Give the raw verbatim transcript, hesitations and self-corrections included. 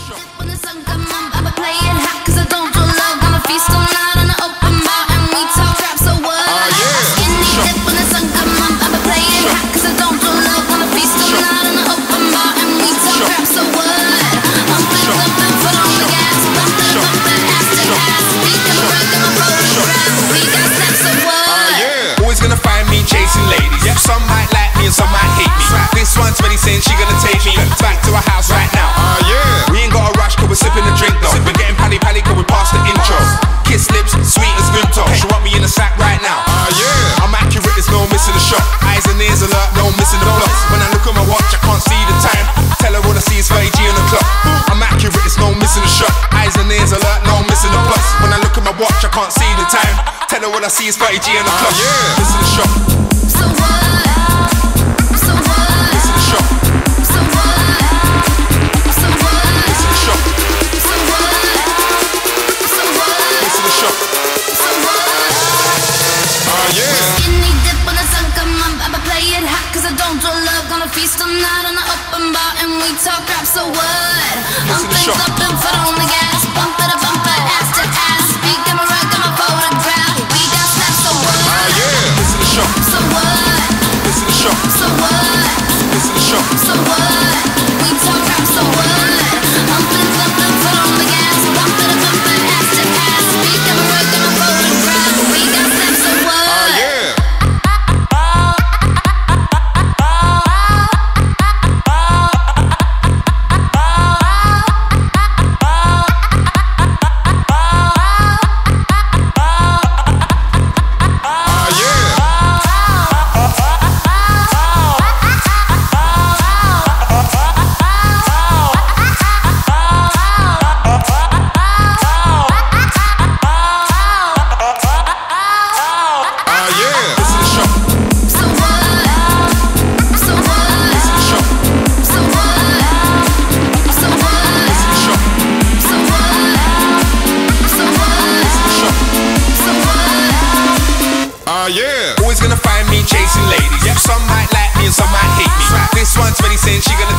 Some might like me and some might hate me. This one's ready saying she gonna take me back to her house right now. Uh, yeah. We ain't got a rush cause we're sipping the drink though. We're getting pally pally cause we past the intro. Kiss lips, sweet as Vimto. She want me in the sack right now. Uh, yeah. I'm accurate, there's no missing the shot. Eyes and ears alert, no missing the plots. When I look at my watch, I can't see the time. Tell her all I see is thirty G on the clock. I'm accurate, there's no missing the shot. Eyes and ears alert, no missing the plots. When I look at my watch, I can't see the time. Tell her all I see is thirty G on the clock. Uh, yeah. Missing the shot. So what? Feast all night on the open bar and we talk rap, so what? I'm things up and foot on the gas, bumper to bumper, ass to ass. Big camera, got my photograph. We got snaps, so what? Ah yeah, listen to the show. So what? Listen to the show. So what? Listen to the show. So what? We talk rap, so what? I'm things up and foot on the gas, bumper to bumper, ass to ass. Big camera, got my photograph. We got snaps, so what? Ah yeah. Yeah. Always gonna find me chasing ladies. Yep. Some might like me and some might hate me. This one's ready saying she gonna